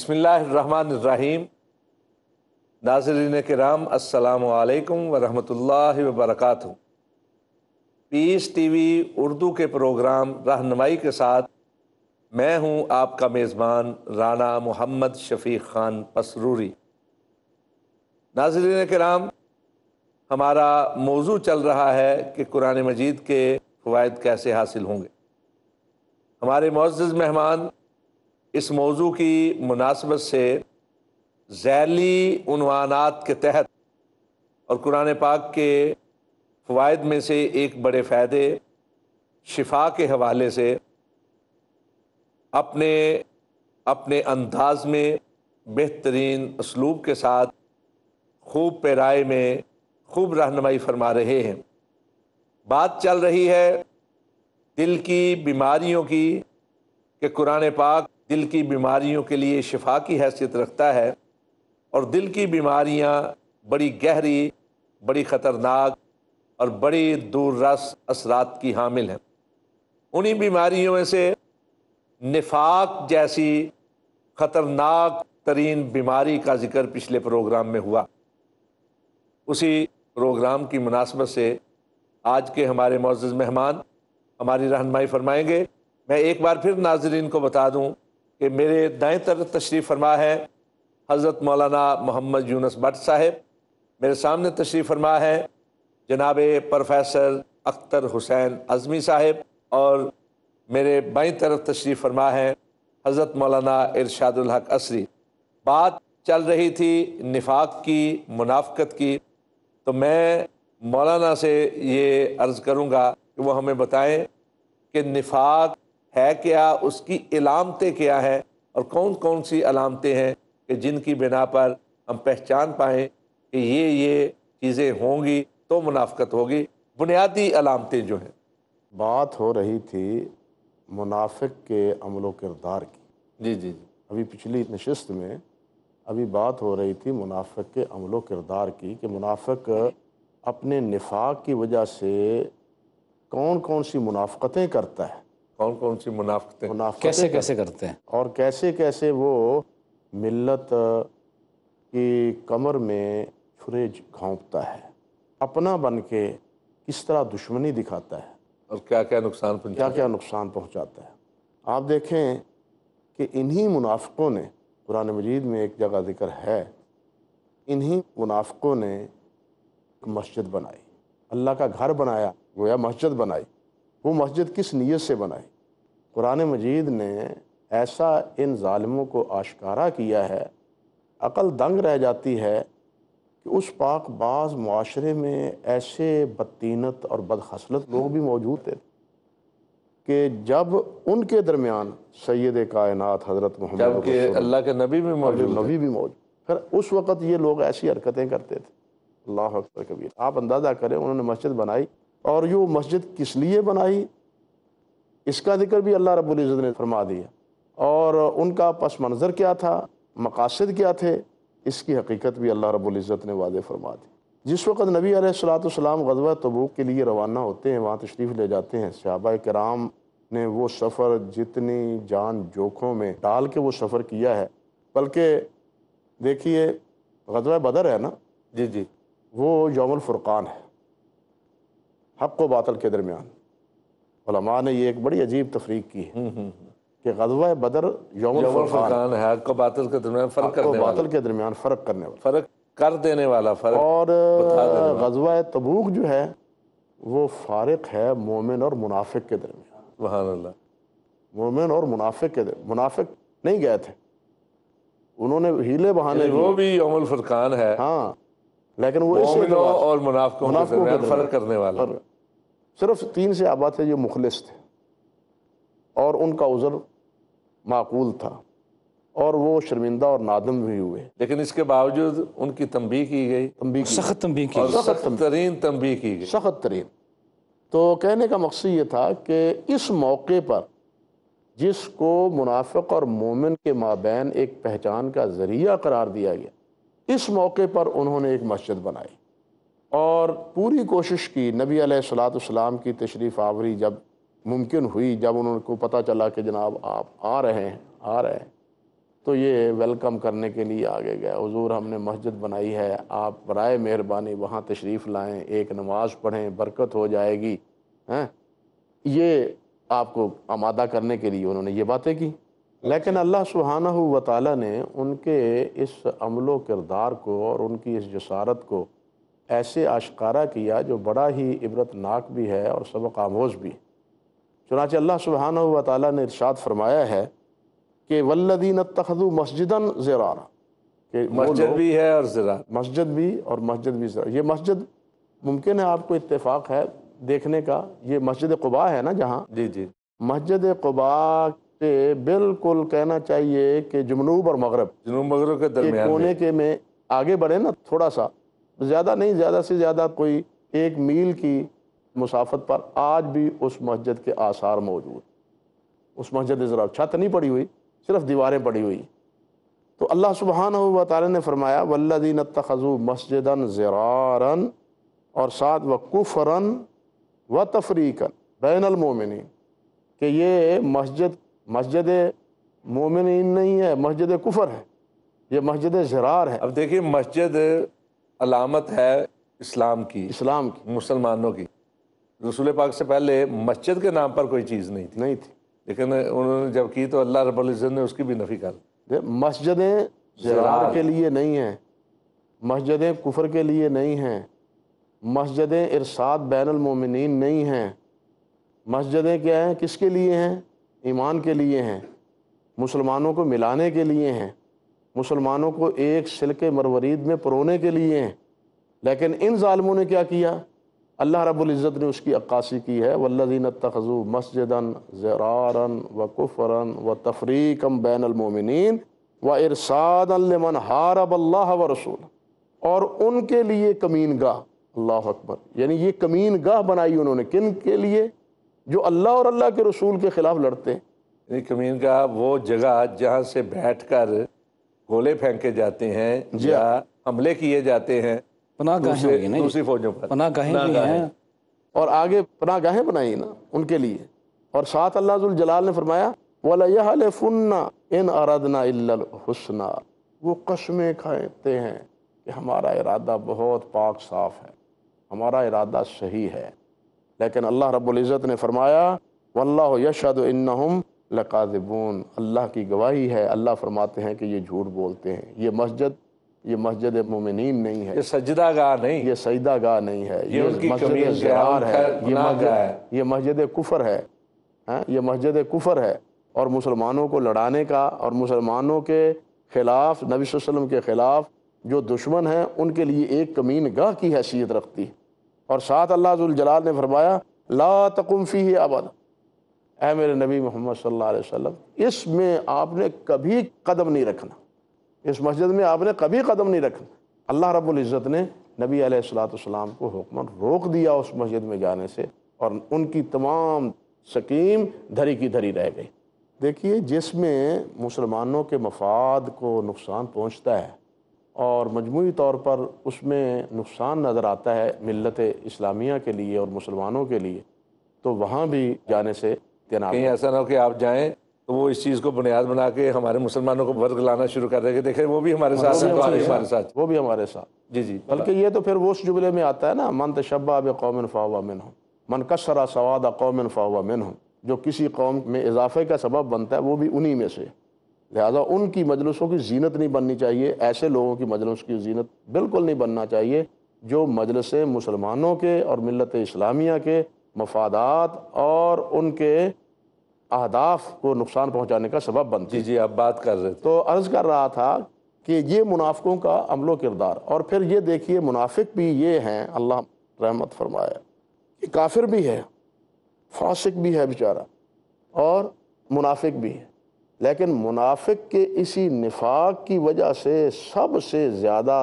بسم اللہ الرحمن الرحیم۔ ناظرین کرام، السلام علیکم ورحمۃ اللہ وبرکاتہ۔ پیس ٹی وی اردو کے پروگرام رہنمائی کے ساتھ میں ہوں آپ کا میزبان رانا محمد شفیق خان پسروری۔ ناظرین کرام، ہمارا موضوع چل رہا ہے کہ قرآن مجید کے فوائد کیسے حاصل ہوں گے۔ ہمارے معزز مہمان اس موضوع کی مناسبت سے ذیلی عنوانات کے تحت اور قرآن پاک کے فوائد میں سے ایک بڑے فائدے شفا کے حوالے سے اپنے انداز میں بہترین اسلوب کے ساتھ خوب پیرائے میں خوب رہنمائی فرما رہے ہیں۔ بات چل رہی ہے دل کی بیماریوں کی کہ قرآن پاک دل کی بیماریوں کے لیے شفا کی حیثیت رکھتا ہے، اور دل کی بیماریاں بڑی گہری، بڑی خطرناک اور بڑی دور رس اثرات کی حامل ہیں۔ انہی بیماریوں میں سے نفاق جیسی خطرناک ترین بیماری کا ذکر پچھلے پروگرام میں ہوا۔ اسی پروگرام کی مناسبت سے آج کے ہمارے معزز مہمان ہماری رہنمائی فرمائیں گے۔ میں ایک بار پھر ناظرین کو بتا دوں کہ میرے دائیں طرف تشریف فرما ہے حضرت مولانا محمد یونس بٹ صاحب، میرے سامنے تشریف فرما ہے جناب پروفیسر اختر حسین اعظمی صاحب، اور میرے بائیں طرف تشریف فرما ہے حضرت مولانا ارشاد الحق عصری۔ بات چل رہی تھی نفاق کی، منافقت کی، تو میں مولانا سے یہ عرض کروں گا کہ وہ ہمیں بتائیں کہ نفاق ہے کیا، اس کی علامتیں کیا ہیں، اور کون کون سی علامتیں ہیں کہ جن کی بنا پر ہم پہچان پائیں کہ یہ چیزیں ہوں گی تو منافقت ہوگی، بنیادی علامتیں جو ہیں۔ بات ہو رہی تھی منافق کے عمل و کردار کی۔ جی جی جی، ابھی پچھلی نشست میں بات ہو رہی تھی منافق کے عمل و کردار کی، کہ منافق اپنے نفاق کی وجہ سے کون کون سی منافقتیں کرتا ہے، کون کون سی منافقتیں کیسے کیسے کرتے ہیں، اور کیسے کیسے وہ ملت کی کمر میں چھرے گھونپتا ہے، اپنا بن کے کس طرح دشمنی دکھاتا ہے، اور کیا کیا نقصان پہنچا کیا نقصان پہنچاتا ہے۔ آپ دیکھیں کہ انہی منافقوں نے، قرآن مجید میں ایک جگہ ذکر ہے، انہی منافقوں نے ایک مسجد بنائی، اللہ کا گھر بنایا، گویا مسجد بنائی۔ وہ مسجد کس نیت سے بنائی؟ قرآن مجید نے ایسا ان ظالموں کو آشکارا کیا ہے، عقل دنگ رہ جاتی ہے کہ اس پاک باز معاشرے میں ایسے بدطینت اور بدخصلت لوگ بھی موجود تھے کہ جب ان کے درمیان سید کائنات حضرت محمد جبکہ اللہ کے نبی بھی موجود نبی بھی موجود، پھر اس وقت یہ لوگ ایسی حرکتیں کرتے تھے۔ اللہ اکبر کبیر۔ آپ اندازہ کریں انہوں نے مسجد بنائی، اور یہ مسجد کس لیے بنائی اس کا ذکر بھی اللہ رب العزت نے فرما دیا، اور ان کا پس منظر کیا تھا، مقاصد کیا تھے، اس کی حقیقت بھی اللہ رب العزت نے واضح فرما دی۔ جس وقت نبی علیہ الصلوۃ والسلام غزوہ تبوک کے لیے روانہ ہوتے ہیں، وہاں تشریف لے جاتے ہیں، صحابہ کرام نے وہ سفر جتنی جان جوکھوں میں ڈال کے وہ سفر کیا ہے، بلکہ دیکھیے غزوہ بدر ہے نا، جی جی، وہ یوم الفرقان ہے، حق و باطل کے درمیان۔ علماء نے یہ ایک بڑی عجیب تفریق کی ہے کہ غزوہ بدر یوم الفرقان ہے، حق و باطل کے درمیان فرق حق و کرنے والا، باطل کے درمیان فرق کرنے والا، فرق کر دینے والا، فرق اور بتا دینے والا۔ غزوہ تبوک جو ہے وہ فارق ہے مومن اور منافق کے درمیان۔ سبحان اللہ۔ مومن اور منافق کے درمیان، منافق نہیں گئے تھے، انہوں نے ہیلے بہانے وہ بھی یوم الفرقان ہے، ہاں، لیکن وہ اس مومنوں اور منافقوں کے منافقوں کے درمیان درمیان فرق کرنے والا۔ صرف 3 صحابہ تھے جو مخلص تھے، اور ان کا عذر معقول تھا، اور وہ شرمندہ اور نادم بھی ہوئے، لیکن اس کے باوجود ان کی تنبیہ کی گئی، تنبیہ کی، سخت تنبیہ کی اور سخت ترین تنبیہ کی گئی۔ سخت ترین۔ تو کہنے کا مقصد یہ تھا کہ اس موقع پر جس کو منافق اور مومن کے مابین ایک پہچان کا ذریعہ قرار دیا گیا، اس موقع پر انہوں نے ایک مسجد بنائی، اور پوری کوشش کی۔ نبی علیہ الصلوۃ والسلام کی تشریف آوری جب ممکن ہوئی، جب انہوں کو پتہ چلا کہ جناب آپ آ رہے ہیں، تو یہ ویلکم کرنے کے لیے آگے گیا، حضور ہم نے مسجد بنائی ہے، آپ برائے مہربانی وہاں تشریف لائیں، ایک نماز پڑھیں، برکت ہو جائے گی، ہیں یہ آپ کو آمادہ کرنے کے لیے انہوں نے یہ باتیں کی۔ لیکن اللہ سبحانہ و تعالیٰ نے ان کے اس عمل و کردار کو اور ان کی اس جسارت کو ایسے آشکارا کیا جو بڑا ہی عبرت ناک بھی ہے اور سبق آموز بھی۔ چنانچہ اللہ سبحانہ و تعالیٰ نے ارشاد فرمایا ہے کہ والذین اتخذوا مسجدا ضرارا، کہ وہ مسجد لوگ، بھی ہے اور زراعت۔ مسجد بھی اور مسجد بھی ضرار، یہ مسجد ممکن ہے آپ کو اتفاق ہے دیکھنے کا، یہ مسجد قباء ہے نا جہاں، جی جی، مسجد قباء سے بالکل کہنا چاہیے کہ جنوب اور مغرب جنوب مغرب کے کے درمیان کونے میں۔ کے میں آگے بڑھے نا تھوڑا سا، زیادہ نہیں، زیادہ سے زیادہ کوئی 1 میل کی مسافت پر آج بھی اس مسجد کے آثار موجود، اس مسجد ضرار، چھت نہیں پڑی ہوئی، صرف دیواریں پڑی ہوئی۔ تو اللہ سبحانہ و تعالی نے فرمایا والذین اتخذوا مسجدا ضرارا، اور ساتھ وکفرا وتفریقا بین المؤمنین، کہ یہ مسجد مومنین نہیں ہے، مسجد کفر ہے، یہ مسجد ضرار ہے، اب دیکھیے مسجد علامت ہے اسلام کی، اسلام کی مسلمانوں کی۔ رسول پاک سے پہلے مسجد کے نام پر کوئی چیز نہیں تھی، نہیں تھی۔ لیکن انہوں نے جب کی تو اللہ رب العزت نے اس کی بھی نفی کر دی۔ مسجدیں ضرار کے لیے نہیں ہیں، مسجدیں کفر کے لیے نہیں ہیں، مسجدیں ارشاد بین المومنین نہیں ہیں، مسجدیں کیا ہیں، کس کے لیے ہیں؟ ایمان کے لیے ہیں، مسلمانوں کو ملانے کے لیے ہیں، مسلمانوں کو ایک سلک مروارید میں پرونے کے لیے ہیں۔ لیکن ان ظالموں نے کیا کیا؟ اللہ رب العزت نے اس کی عکاسی کی ہے والذین اتخذوا مسجدا ضرارا وکفرا وتفریقا بین المؤمنین وارصادا لمن حارب اللہ ورسولہ، اور ان کے لیے کمین گاہ، اللہ اکبر، یعنی یہ کمین گاہ بنائی انہوں نے، کن کے لیے؟ جو اللہ اور اللہ کے رسول کے خلاف لڑتے ہیں۔ یعنی کمین کا وہ جگہ جہاں سے بیٹھ کر گولے پھینکے جاتے ہیں یا حملے کیے جاتے ہیں پناہ گاہیں ہوگی نا، دوسری فوجوں پر، پناہ گاہیں بھی ہیں، اور آگے پناہ گاہیں بنائی نا ان کے لیے۔ اور ساتھ اللہ ذوالجلال نے فرمایا وَلَيَحْلِفُنَّ إِنْ أَرَدْنَا إِلَّا الْحُسْنَى، وہ قسمیں کھاتے ہیں کہ ہمارا ارادہ بہت پاک صاف ہے، ہمارا ارادہ صحیح ہے، لیکن اللہ رب العزت نے فرمایا وَاللَّهُ يَشْهَدُ إِنَّهُمْ لَكَاذِبُونَ، اللہ کی گواہی ہے، اللہ فرماتے ہیں کہ یہ جھوٹ بولتے ہیں، یہ مسجد مومنین نہیں ہے، یہ سجدہ گاہ نہیں، یہ سجدہ گاہ نہیں ہے، یہ ان کی مسجد کمین ضرار ہے، گناہ گاہ ہے، یہ مسجد کفر ہے، یہ مسجد کفر ہے، اور مسلمانوں کو لڑانے کا اور مسلمانوں کے خلاف، نبی صلی اللہ علیہ وسلم کے خلاف جو دشمن ہیں ان کے لیے ایک کمین گاہ کی حیثیت رکھتی ہے۔ اور ساتھ اللہ ذوالجلال نے فرمایا لا تقم فیہ ابدا، اے میرے نبی محمد صلی اللہ علیہ وسلم، اس میں آپ نے کبھی قدم نہیں رکھنا، اس مسجد میں آپ نے کبھی قدم نہیں رکھنا۔ اللہ رب العزت نے نبی علیہ السلام کو حکماً روک دیا اس مسجد میں جانے سے، اور ان کی تمام سکیم دھری کی دھری رہ گئی۔ دیکھیے جس میں مسلمانوں کے مفاد کو نقصان پہنچتا ہے اور مجموعی طور پر اس میں نقصان نظر آتا ہے ملت اسلامیہ کے لیے اور مسلمانوں کے لیے، تو وہاں بھی جانے سے اجتناب کہیں ایسا نہ ہو کہ آپ جائیں تو وہ اس چیز کو بنیاد بنا کے ہمارے مسلمانوں کو ورگ لانا شروع کر دے کہ دیکھیں وہ بھی ہمارے ساتھ ہیں، ہمارے ساتھ، وہ بھی ہمارے ساتھ۔ جی جی، بلکہ یہ تو پھر وہ اس جملے میں آتا ہے نا من تشبہ بقوم فہو منہم، من کسر سواد قوم فہو منہم، جو کسی قوم میں اضافے کا سبب بنتا ہے وہ بھی انہی میں سے۔ لہذا ان کی مجلسوں کی زینت نہیں بننی چاہیے، ایسے لوگوں کی مجلس کی زینت بالکل نہیں بننا چاہیے جو مجلس مسلمانوں کے اور ملت اسلامیہ کے مفادات اور ان کے اہداف کو نقصان پہنچانے کا سبب بنتی۔ جی جی، آپ بات کر رہے تھے۔ تو عرض کر رہا تھا کہ یہ منافقوں کا عمل و کردار، اور پھر یہ دیکھیے منافق بھی یہ ہیں، اللہ رحمت فرمایا کہ کافر بھی ہے، فاسق بھی ہے بیچارہ، اور منافق بھی ہے، لیکن منافق کے اسی نفاق کی وجہ سے سب سے زیادہ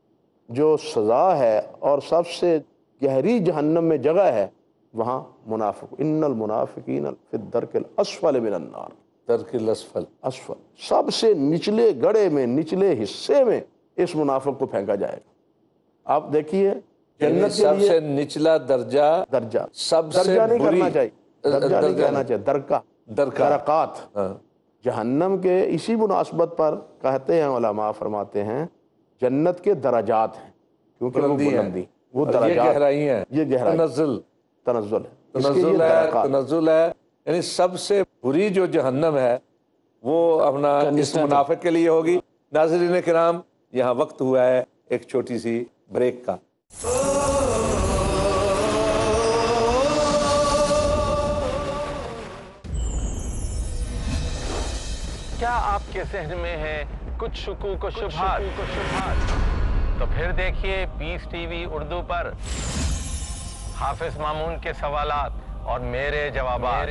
جو سزا ہے اور سب سے گہری جہنم میں جگہ ہے وہاں منافق، ان المنافقین فی الدرک الاسفل من النار، درک الاسفل، اسفل، سب سے نچلے گڑھے میں، نچلے حصے میں اس منافق کو پھینکا جائے گا۔ آپ دیکھیے جنت کے سب لیے سے نچلا درجہ، درجہ سب سے نہیں بری، کرنا چاہیے، درجہ نہیں کہنا چاہیے، درکہ، درکا، درکات، ہاں، جہنم کے اسی مناسبت پر کہتے ہیں علماء، فرماتے ہیں جنت کے درجات ہیں، کیونکہ وہ بلندی، وہ اور یہ درجات، گہرائی ہیں، یہ گہرائی، تنزل تنزل ہے، اس کے یہ تنزل ہے، درکات۔ تنزل ہے، یعنی سب سے بری جو جہنم ہے وہ اپنا اس منافق کے لیے ہوگی۔ ناظرین کرام، یہاں وقت ہوا ہے ایک چھوٹی سی بریک کا۔ کیا آپ کے ذہن میں ہے کچھ شکوک و شبہات؟ تو پھر دیکھیے پیس ٹی وی اردو پر حافظ مامون کے سوالات اور میرے جوابات۔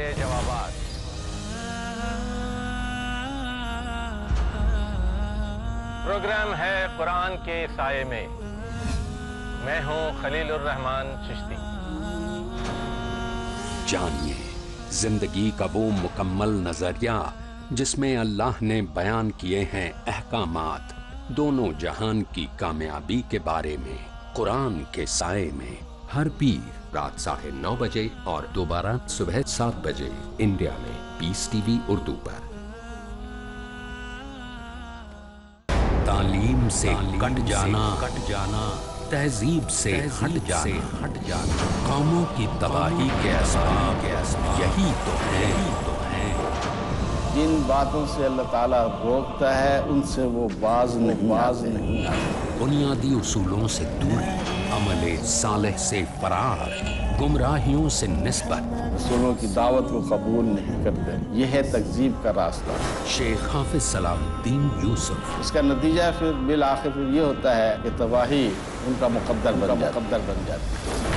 پروگرام ہے قرآن کے سائے میں۔ میں ہوں خلیل الرحمن چشتی۔ جانیے زندگی کا وہ مکمل نظریہ جس میں اللہ نے بیان کیے ہیں احکامات، دونوں جہان کی کامیابی کے بارے میں، قرآن کے سائے میں، ہر پیر رات 9:30 بجے اور دوبارہ صبح 7 بجے انڈیا میں پیس ٹی وی اردو پر۔ تعلیم سے کٹ جانا، تہذیب سے ہٹ جانا، قوموں کی تباہی کے اسباب یہی تو ہے۔ جن باتوں سے اللہ تعالیٰ روکتا ہے ان سے وہ باز نہیں آتے۔ بنیادی اصولوں سے دوری، عمل صالح سے فرار، گمراہیوں سے نسبت، رسولوں کی دعوت کو قبول نہیں کرتے، یہ ہے تکذیب کا راستہ۔ شیخ حافظ صلاح الدین یوسف۔ اس کا نتیجہ پھر بالآخر یہ ہوتا ہے کہ تباہی ان کا مقدر بن جاتی ہے۔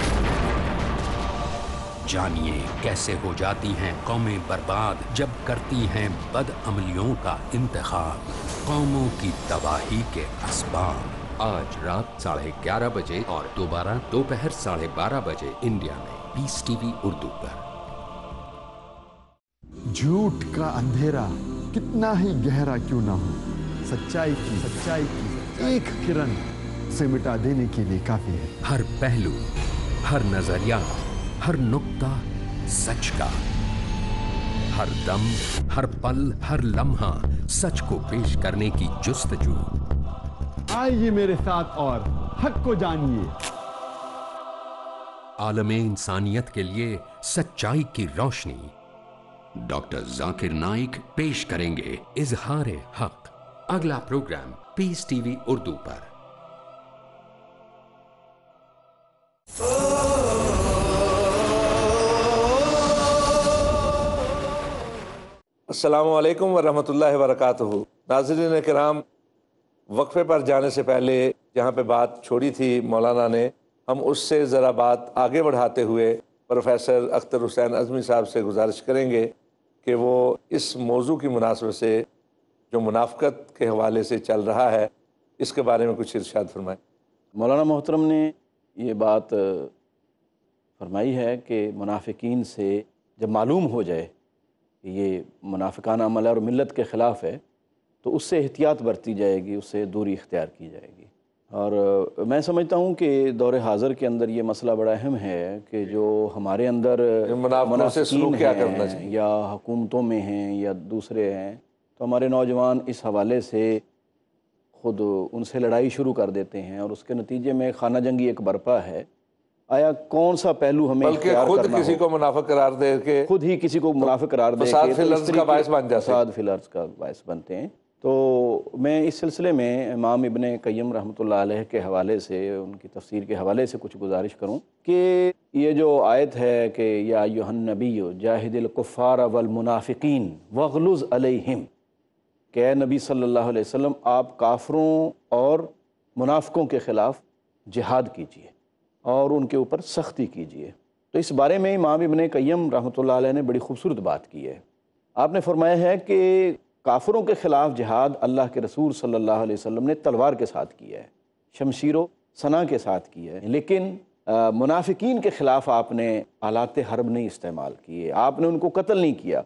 جانیے کیسے ہو جاتی ہیں قومیں برباد جب کرتی ہیں بد عملیوں کا انتخاب، قوموں کی تباہی کے اسباب۔ آج رات 11:30 بجے اور دوبارہ دوپہر 12:30 بجے انڈیا میں پیس ٹی وی اردو پر۔ جھوٹ کا اندھیرا کتنا ہی گہرا کیوں نہ ہو، سچائی کی ایک کرن سے مٹا دینے کے لیے کافی ہے۔ ہر پہلو، ہر نظریہ، ہر نقطہ سچ کا، ہر دم، ہر پل، ہر لمحہ سچ کو پیش کرنے کی جستجو۔ آئیے میرے ساتھ اور حق کو جانیے۔ عالم انسانیت کے لیے سچائی کی روشنی۔ ڈاکٹر ذاکر نائک پیش کریں گے اظہار حق۔ اگلا program peace T V Urdu پر۔ السلام علیکم ورحمۃ اللہ وبرکاتہ۔ ناظرین کرام، وقفے پر جانے سے پہلے جہاں پہ بات چھوڑی تھی مولانا نے، ہم اس سے ذرا بات آگے بڑھاتے ہوئے پروفیسر اختر حسین اعظمی صاحب سے گزارش کریں گے کہ وہ اس موضوع کی مناسبت سے جو منافقت کے حوالے سے چل رہا ہے اس کے بارے میں کچھ ارشاد فرمائیں۔ مولانا محترم نے یہ بات فرمائی ہے کہ منافقین سے جب معلوم ہو جائے کہ یہ منافقانہ عمل ہے اور ملت کے خلاف ہے تو اس سے احتیاط برتی جائے گی، اس سے دوری اختیار کی جائے گی۔ اور میں سمجھتا ہوں کہ دور حاضر کے اندر یہ مسئلہ بڑا اہم ہے کہ جو ہمارے اندر منافقوں سے سلوک کیا کرنا چاہیے، یا حکومتوں میں ہیں یا دوسرے ہیں، تو ہمارے نوجوان اس حوالے سے خود ان سے لڑائی شروع کر دیتے ہیں اور اس کے نتیجے میں خانہ جنگی ایک برپا ہے۔ آیا کون سا پہلو ہمیں بلکہ خود کسی کو منافق قرار دے کے خود ہی کسی کو منافق قرار دے فساد کے فی الارض کا باعث بن جاتے ہیں، فساد فی الارض کا باعث بنتے ہیں۔ تو میں اس سلسلے میں امام ابن قیم رحمۃ اللہ علیہ کے حوالے سے، ان کی تفسیر کے حوالے سے کچھ گزارش کروں کہ یہ جو آیت ہے کہ یا ایھا النبی جاہد الکفار والمنافقین واغلظ علیہم، کہ اے نبی صلی اللہ علیہ وسلم آپ کافروں اور منافقوں کے خلاف جہاد کیجیے اور ان کے اوپر سختی کیجیے۔ تو اس بارے میں امام ابن قیم رحمۃ اللہ علیہ نے بڑی خوبصورت بات کی ہے۔ آپ نے فرمایا ہے کہ کافروں کے خلاف جہاد اللہ کے رسول صلی اللہ علیہ وسلم نے تلوار کے ساتھ کیا ہے، شمشیر و سنا کے ساتھ کیا ہے، لیکن منافقین کے خلاف آپ نے آلات حرب نہیں استعمال کیے، آپ نے ان کو قتل نہیں کیا،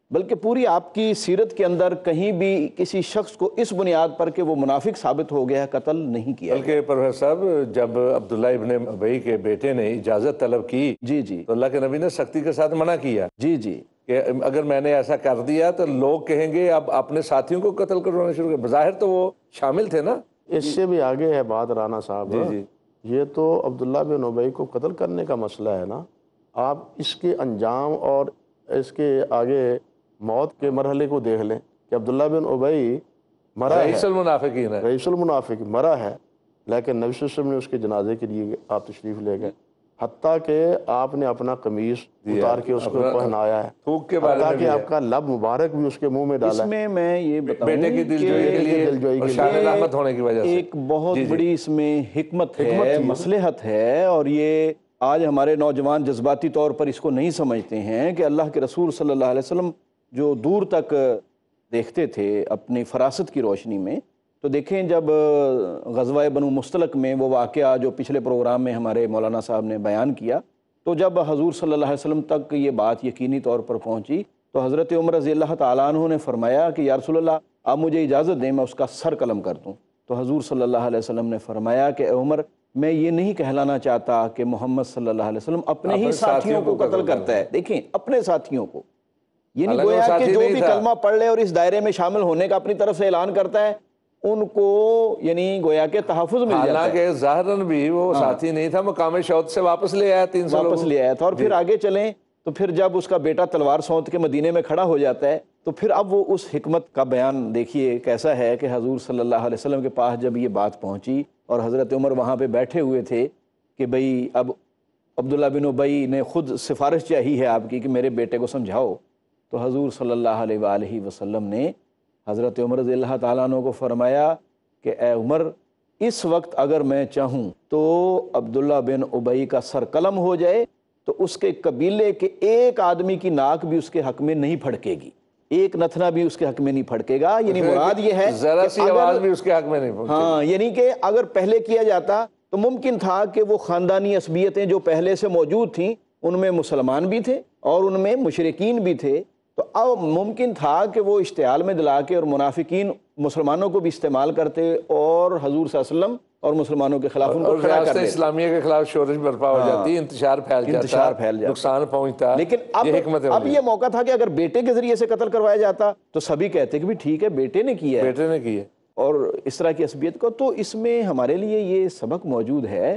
بلکہ پوری آپ کی سیرت کے اندر کہیں بھی کسی شخص کو اس بنیاد پر کہ وہ منافق ثابت ہو گیا قتل نہیں کیا گیا۔ بلکہ پروفیسر صاحب جب عبداللہ ابن ابی کے بیٹے نے اجازت طلب کی جی جی تو اللہ کے نبی نے سختی کے ساتھ منع کیا جی جی کہ اگر میں نے ایسا کر دیا تو لوگ کہیں گے اب اپنے ساتھیوں کو قتل کروانا شروع کر۔ بظاہر تو وہ شامل تھے نا۔ اس سے بھی آگے ہے بات رانا صاحب، جی یہ تو عبداللہ بن ابی کو قتل کرنے کا مسئلہ ہے نا، آپ اس کے انجام اور اس کے آگے موت کے مرحلے کو دیکھ لیں کہ عبداللہ بن ابی مرا ہے، رئیس المنافقین ہے، رئیس المنافق مرا ہے، لیکن نبی صلی اللہ علیہ وسلم نے اس کے جنازے کے لیے آپ تشریف لے گئے، حتیٰ کہ آپ نے اپنا قمیص اتار کے اس کو پہنایا ہے، تھوک کے بارے حتیٰ میں کہ آپ کا لب مبارک بھی اس کے منہ میں ڈالا ہے، اس میں یہ بتاؤں بیٹے کی دلجوئی کے لیے اور شان رحمت ہونے کی وجہ سے ایک بہت بڑی اس میں حکمت ہے، مصلحت ہے، اور یہ آج ہمارے نوجوان جذباتی طور پر اس کو نہیں سمجھتے ہیں کہ اللہ کے رسول صلی اللہ علیہ وسلم جو دور تک دیکھتے تھے اپنی فراست کی روشنی میں، تو دیکھیں جب غزوہ بنو مستلق میں وہ واقعہ جو پچھلے پروگرام میں ہمارے مولانا صاحب نے بیان کیا، تو جب حضور صلی اللہ علیہ وسلم تک یہ بات یقینی طور پر پہنچی تو حضرت عمر رضی اللہ تعالیٰ عنہ نے فرمایا کہ یا رسول اللہ آپ مجھے اجازت دیں میں اس کا سر قلم کر دوں۔ تو حضور صلی اللہ علیہ وسلم نے فرمایا کہ اے عمر میں یہ نہیں کہلانا چاہتا کہ محمد صلی اللہ علیہ وسلم اپنے ہی ساتھیوں کو قتل کرتا ہے۔ دیکھیں اپنے ساتھیوں کو، یہ نہیں گویا کہ جو بھی کلمہ پڑھ لے اور اس دائرے میں شامل ہونے کا اپنی طرف سے اعلان کرتا ہے ان کو یعنی گویا کہ تحفظ مل جاتا ہے، حالانکہ ظاہراً بھی وہ ساتھی نہیں تھا، مقام شہود سے واپس لے آیا 300 واپس لے آیا تھا۔ اور پھر آگے چلیں تو پھر جب اس کا بیٹا تلوار سونت کے مدینے میں کھڑا ہو جاتا ہے تو پھر اب وہ اس حکمت کا بیان دیکھیے کیسا ہے کہ حضور صلی اللہ علیہ وسلم کے پاس جب یہ بات پہنچی اور حضرت عمر وہاں پہ بیٹھے ہوئے تھے کہ بھئی اب عبداللہ بن ابی نے خود سفارش چاہی ہے آپ کی کہ میرے بیٹے کو سمجھاؤ، تو حضور صلی اللہ علیہ وآلہ وسلم نے حضرت عمر رضی اللہ تعالیٰ عنہ کو فرمایا کہ اے عمر اس وقت اگر میں چاہوں تو عبداللہ بن ابی کا سر قلم ہو جائے تو اس کے قبیلے کے ایک آدمی کی ناک بھی اس کے حق میں نہیں پھڑکے گی، ایک نتنا بھی اس کے حق میں نہیں پھڑکے گا۔ یعنی مراد یہ ہے ذرا سی آواز بھی اس کے حق میں نہیں پہنچی۔ ہاں، یعنی کہ اگر پہلے کیا جاتا تو ممکن تھا کہ وہ خاندانی عصبیتیں جو پہلے سے موجود تھیں ان میں مسلمان بھی تھے اور ان میں مشرکین بھی تھے، تو اب ممکن تھا کہ وہ اشتعال میں دلا کے اور منافقین مسلمانوں کو بھی استعمال کرتے اور حضور صلی اللہ علیہ وسلم اور مسلمانوں کے خلاف ان کو کھڑا کر دیتے، اسلامیہ کے خلاف شورش برپا ہو جاتی، انتشار پھیل جاتا، نقصان پہنچتا۔ لیکن اب یہ موقع تھا کہ اگر بیٹے کے ذریعے سے قتل کروایا جاتا تو سبھی کہتے کہ بھی ٹھیک ہے بیٹے نے کیا ہے، بیٹے نے کی ہے، اور اس طرح کی عصبیت کو۔ تو اس میں ہمارے لیے یہ سبق موجود ہے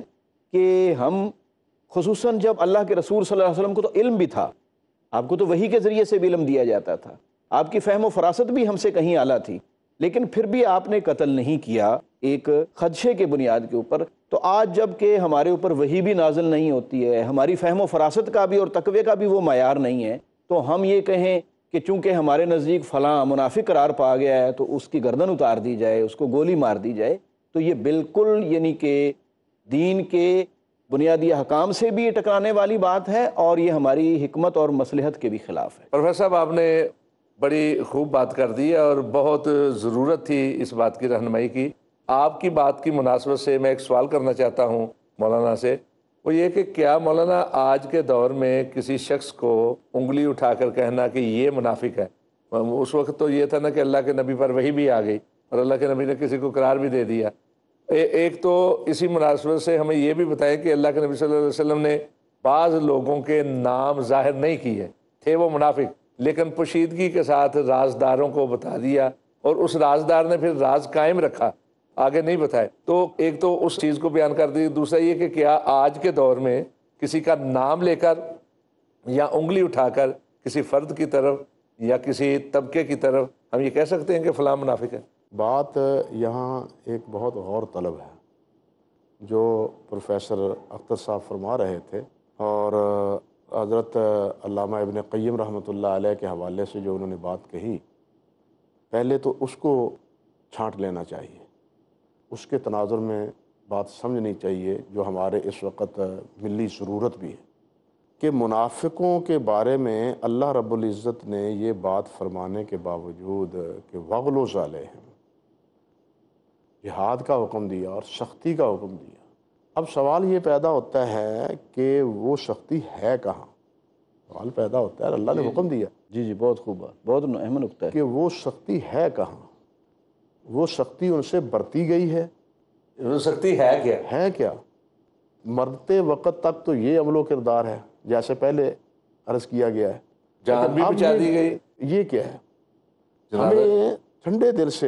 کہ ہم خصوصاً جب اللہ کے رسول صلی اللہ علیہ وسلم کو تو علم بھی تھا، آپ کو تو وحی کے ذریعے سے بھی علم دیا جاتا تھا، آپ کی فہم و فراست بھی ہم سے کہیں اعلیٰ تھی، لیکن پھر بھی آپ نے قتل نہیں کیا ایک خدشے کے بنیاد کے اوپر۔ تو آج جب کہ ہمارے اوپر وحی بھی نازل نہیں ہوتی ہے، ہماری فہم و فراست کا بھی اور تقوی کا بھی وہ معیار نہیں ہے، تو ہم یہ کہیں کہ چونکہ ہمارے نزدیک فلاں منافق قرار پا گیا ہے تو اس کی گردن اتار دی جائے، اس کو گولی مار دی جائے، تو یہ بالکل یعنی کہ دین کے بنیادی احکام سے بھی ٹکرانے والی بات ہے اور یہ ہماری حکمت اور مصلحت کے بھی خلاف ہے۔ پروفیسر صاحب آپ نے بڑی خوب بات کر دی ہے اور بہت ضرورت تھی اس بات کی رہنمائی کی۔ آپ کی بات کی مناسبت سے میں ایک سوال کرنا چاہتا ہوں مولانا سے، وہ یہ کہ کیا مولانا آج کے دور میں کسی شخص کو انگلی اٹھا کر کہنا کہ یہ منافق ہے، اس وقت تو یہ تھا نا کہ اللہ کے نبی پر وحی بھی آ گئی اور اللہ کے نبی نے کسی کو قرار بھی دے دیا۔ ایک تو اسی مناسبت سے ہمیں یہ بھی بتائیں کہ اللہ کے نبی صلی اللہ علیہ وسلم نے بعض لوگوں کے نام ظاہر نہیں کیے، تھے وہ منافق، لیکن پوشیدگی کے ساتھ رازداروں کو بتا دیا اور اس رازدار نے پھر راز قائم رکھا، آگے نہیں بتائے۔ تو ایک تو اس چیز کو بیان کر دی، دوسرا یہ کہ کیا آج کے دور میں کسی کا نام لے کر یا انگلی اٹھا کر کسی فرد کی طرف یا کسی طبقے کی طرف ہم یہ کہہ سکتے ہیں کہ فلاں منافق ہے؟ بات یہاں ایک بہت غور طلب ہے جو پروفیسر اختر صاحب فرما رہے تھے، اور حضرت علامہ ابن قیم رحمۃ اللہ علیہ کے حوالے سے جو انہوں نے بات کہی، پہلے تو اس کو چھانٹ لینا چاہیے، اس کے تناظر میں بات سمجھنی چاہیے جو ہمارے اس وقت ملی ضرورت بھی ہے کہ منافقوں کے بارے میں اللہ رب العزت نے یہ بات فرمانے کے باوجود کہ وغلظ علیہم، جہاد کا حکم دیا اور سختی کا حکم دیا، اب سوال یہ پیدا ہوتا ہے کہ وہ سختی ہے کہاں؟ سوال پیدا ہوتا ہے، اللہ نے حکم دیا جی جی، بہت خوب بات، بہت اہم نقطہ ہے کہ وہ سختی ہے کہاں، وہ سختی ان سے برتی گئی ہے ہو سکتی ہے کیا؟ مرتے وقت تک تو یہ عمل و کردار ہے جیسے پہلے عرض کیا گیا ہے، جان لیکن بھی اب بچا دی گئی۔ یہ کیا ہے؟ جناب ہمیں ٹھنڈے دل سے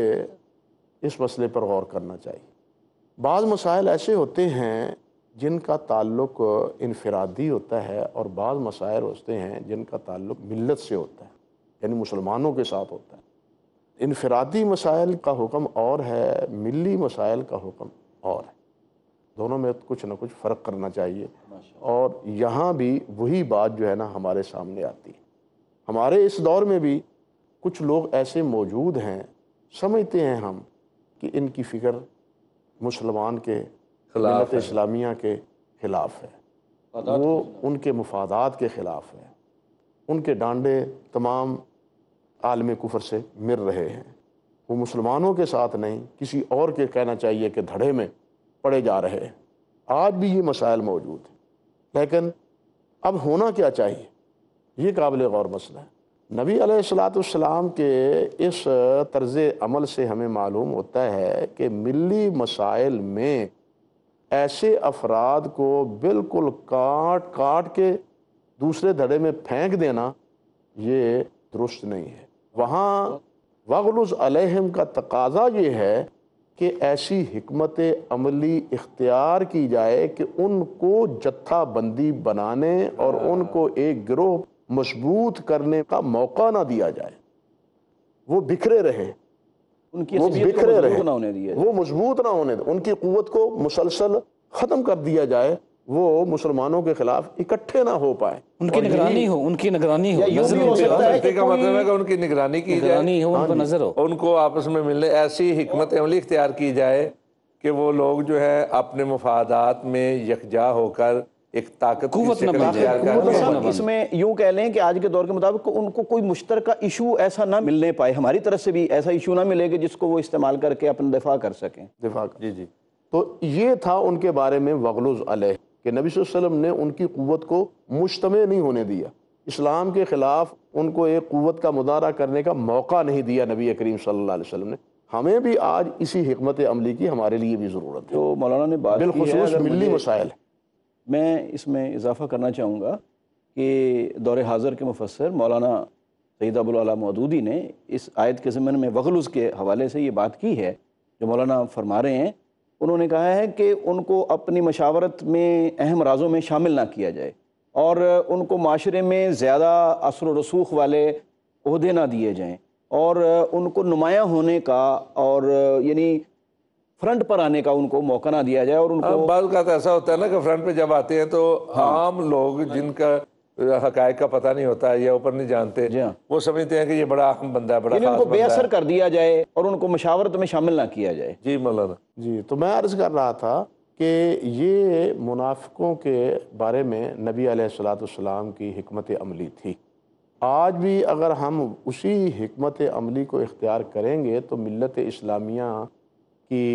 اس مسئلے پر غور کرنا چاہیے۔ بعض مسائل ایسے ہوتے ہیں جن کا تعلق انفرادی ہوتا ہے، اور بعض مسائل ہوتے ہیں جن کا تعلق ملت سے ہوتا ہے، یعنی مسلمانوں کے ساتھ ہوتا ہے۔ انفرادی مسائل کا حکم اور ہے، ملی مسائل کا حکم اور ہے، دونوں میں کچھ نہ کچھ فرق کرنا چاہیے۔ اور یہاں بھی وہی بات جو ہے نا ہمارے سامنے آتی ہے۔ ہمارے اس دور میں بھی کچھ لوگ ایسے موجود ہیں، سمجھتے ہیں ہم کہ ان کی فکر مسلمان کے خلاف ملت ہے، اسلامیہ کے خلاف ہے، وہ ان کے مفادات کے خلاف ہے، ان کے ڈانڈے تمام عالم کفر سے مر رہے ہیں، وہ مسلمانوں کے ساتھ نہیں کسی اور کے کہنا چاہیے کہ دھڑے میں پڑے جا رہے ہیں۔ آج بھی یہ مسائل موجود ہیں، لیکن اب ہونا کیا چاہیے، یہ قابل غور مسئلہ ہے۔ نبی علیہ السلام کے اس طرز عمل سے ہمیں معلوم ہوتا ہے کہ ملی مسائل میں ایسے افراد کو بالکل کاٹ کاٹ کے دوسرے دھڑے میں پھینک دینا یہ درست نہیں ہے۔ وہاں وغلظ علیہم کا تقاضا یہ ہے کہ ایسی حکمت عملی اختیار کی جائے کہ ان کو جتھا بندی بنانے اور ان کو ایک گروہ مضبوط کرنے کا موقع نہ دیا جائے، وہ بکھرے رہے، ان کی وہ عصبیت کو بکھرے مضبوط رہے، نہ ہونے دیا۔ وہ مضبوط نہ ہونے دیں، ان کی قوت کو مسلسل ختم کر دیا جائے، وہ مسلمانوں کے خلاف اکٹھے نہ ہو پائے۔ ان کی نگرانی ہو، ان کی نگرانی ہو، یا یوں نظر بھی ان ہو پہ سکتا ہے سختی کا مطلب ہے کہ ان کی نگرانی کی جائے، نگرانی ہو، ان کو نظر ہو۔ ان کو آپس میں ملنے ایسی حکمت عملی اختیار کی جائے کہ وہ لوگ جو ہے اپنے مفادات میں یکجا ہو کر ایک طاقت کی قوت نہ شکل بن اختیار جائے، کر صاحب لیں۔ اس میں یوں کہہ لیں کہ آج کے دور کے مطابق ان کو کوئی مشترکہ ایشو ایسا نہ ملنے پائے، ہماری طرف سے بھی ایسا ایشو نہ ملے کہ جس کو وہ استعمال کر کے اپنا دفاع کر سکیں۔ دفاع کر۔ جی جی، تو یہ تھا ان کے بارے میں وغلظ علیہ، کہ نبی صلی اللہ علیہ وسلم نے ان کی قوت کو مجتمع نہیں ہونے دیا، اسلام کے خلاف ان کو ایک قوت کا مظاہرہ کرنے کا موقع نہیں دیا نبی کریم صلی اللہ علیہ وسلم نے۔ ہمیں بھی آج اسی حکمت عملی کی ہمارے لیے بھی ضرورت ہے، جو مولانا نے بات کی ہے، بالخصوص اگر ملی مجھے مسائل۔ میں اس میں اضافہ کرنا چاہوں گا کہ دور حاضر کے مفسر مولانا سید ابوالعلا مودودی نے اس آیت کے ضمن میں وغلظ کے حوالے سے یہ بات کی ہے جو مولانا فرما رہے ہیں۔ انہوں نے کہا ہے کہ ان کو اپنی مشاورت میں اہم رازوں میں شامل نہ کیا جائے، اور ان کو معاشرے میں زیادہ اثر و رسوخ والے عہدے نہ دیے جائیں، اور ان کو نمایاں ہونے کا اور یعنی فرنٹ پر آنے کا ان کو موقع نہ دیا جائے، اور ان کو بعض اوقات ایسا ہوتا ہے نا کہ فرنٹ پہ جب آتے ہیں تو عام لوگ جن کا حقائق کا پتہ نہیں ہوتا یا اوپر نہیں جانتے، جی ہاں، وہ سمجھتے ہیں کہ یہ بڑا اہم بندہ ہے، بڑا یعنی ان خاص کو بے بندہ اثر ہے۔ کر دیا جائے اور ان کو مشاورت میں شامل نہ کیا جائے۔ جی مولانا، جی تو میں عرض کر رہا تھا کہ یہ منافقوں کے بارے میں نبی علیہ السلام کی حکمت عملی تھی۔ آج بھی اگر ہم اسی حکمت عملی کو اختیار کریں گے تو ملت اسلامیہ کی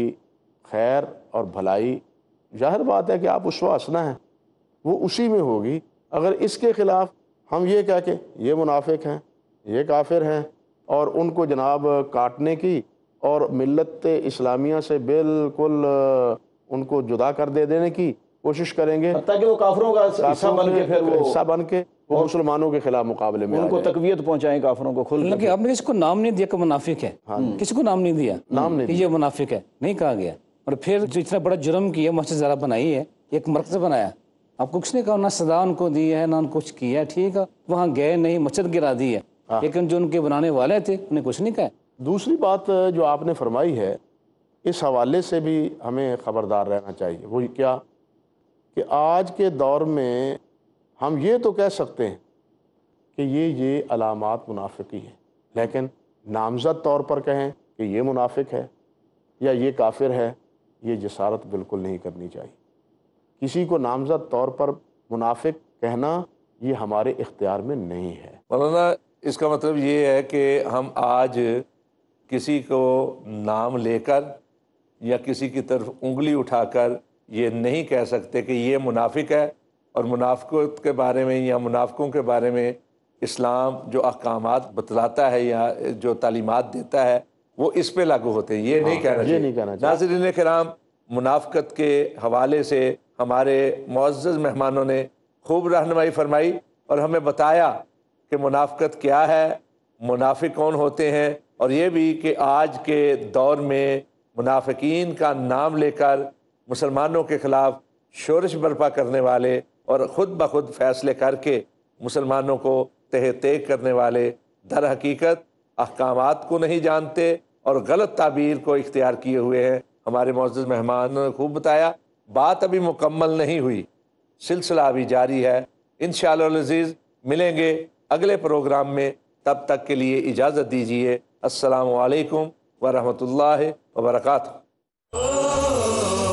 خیر اور بھلائی، ظاہر بات ہے کہ آپ اسوہ حسنہ ہیں، وہ اسی میں ہوگی۔ اگر اس کے خلاف ہم یہ کہہ کے یہ منافق ہیں، یہ کافر ہیں، اور ان کو جناب کاٹنے کی اور ملت اسلامیہ سے بالکل ان کو جدا کر دینے کی کوشش کریں گے، حتیٰ کہ وہ کافروں کا حصہ بن کے پھر وہ حصہ بن کے وہ مسلمانوں کے خلاف مقابلے میں ان آ کو جائیں۔ تقویت پہنچائیں کافروں کو کھل حالانکہ آپ نے کسی کو نام نہیں دیا کہ منافق ہے، کسی کو نام نہیں دیا کہ یہ منافق ہے، نہیں کہا گیا۔ اور پھر جو اتنا بڑا جرم کیا، مسجد زارہ بنائی ہے، ایک مرکز بنایا، آپ کو کچھ نہیں کہا، نہ سزا ان کو دی ہے، نہ ان کو کچھ کیا، ٹھیک ہے، وہاں گئے نہیں، مسجد گرا دی ہے، لیکن جو ان کے بنانے والے تھے انہیں کچھ نہیں کہا۔ دوسری بات جو آپ نے فرمائی ہے، اس حوالے سے بھی ہمیں خبردار رہنا چاہیے، وہ کیا کہ آج کے دور میں ہم یہ تو کہہ سکتے ہیں کہ یہ علامات منافقی ہیں، لیکن نامزد طور پر کہیں کہ یہ منافق ہے یا یہ کافر ہے، یہ جسارت بالکل نہیں کرنی چاہیے۔ کسی کو نامزد طور پر منافق کہنا یہ ہمارے اختیار میں نہیں ہے۔ مولانا اس کا مطلب یہ ہے کہ ہم آج کسی کو نام لے کر یا کسی کی طرف انگلی اٹھا کر یہ نہیں کہہ سکتے کہ یہ منافق ہے، اور منافقت کے بارے میں یا منافقوں کے بارے میں इस्लाम जो अहकामात बतलाता है या जो तालीमात देता है वो इस पे लागू होते हैं, ये नहीं कहना चाहिए। नाज़रीन किराम, मुनाफ़क़त के हवाले से हमारे मुअज़्ज़ज़ मेहमानों ने खूब रहनुमाई फरमाई और हमें बताया कि मुनाफ़क़त क्या है, मुनाफिक कौन होते हैं, और ये भी कि आज के दौर में मुनाफिकीन का नाम लेकर मुसलमानों के ख़िलाफ़ शोरश बर्पा करने वाले और ख़ुद ब खुद फ़ैसले करके मुसलमानों को तह तेग करने वाले दर हकीकत अहकामात को नहीं जानते और गलत ताबीर को इख्तियार किए हुए हैं। हमारे मुअज़्ज़ज़ मेहमान ने खूब बताया। बात अभी मुकम्मल नहीं हुई, सिलसिला अभी जारी है। इंशाअल्लाह अज़ीज़ मिलेंगे अगले प्रोग्राम में, तब तक के लिए इजाज़त दीजिए। अस्सलामु अलैकुम व रहमतुल्लाहि व बरकातुहू।